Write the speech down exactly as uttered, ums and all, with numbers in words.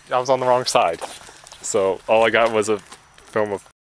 I was on the wrong side. So all I got was a film of